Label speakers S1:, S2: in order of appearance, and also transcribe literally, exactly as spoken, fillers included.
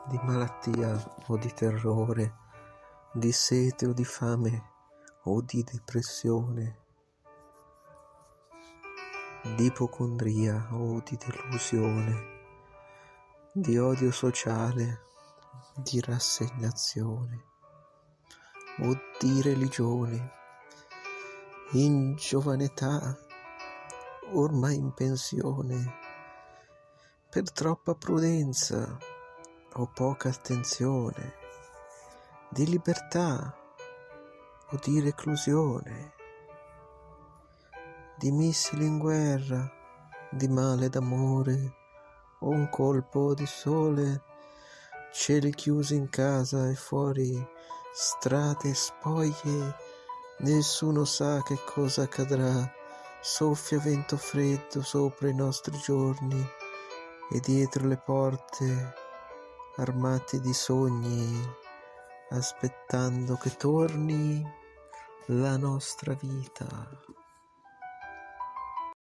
S1: di malattia o di terrore, di sete o di fame o di depressione, di ipocondria o di delusione, di odio sociale, di rassegnazione o di religione, in giovane età, ormai in pensione, per troppa prudenza o poca attenzione, di libertà o di reclusione, di missili in guerra, di male d'amore o un colpo di sole, cieli chiusi in casa e fuori strade spoglie, nessuno sa che cosa accadrà, soffia vento freddo sopra i nostri giorni e dietro le porte armati di sogni, aspettando che torni la nostra vita.